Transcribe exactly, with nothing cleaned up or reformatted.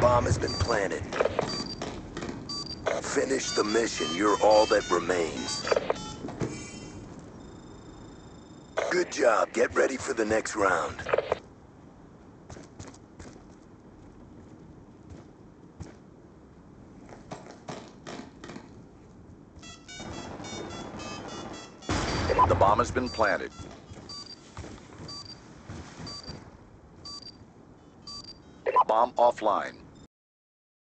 bomb has been planted. Finish the mission. You're all that remains. Good job. Get ready for the next round. The bomb has been planted. Bomb offline.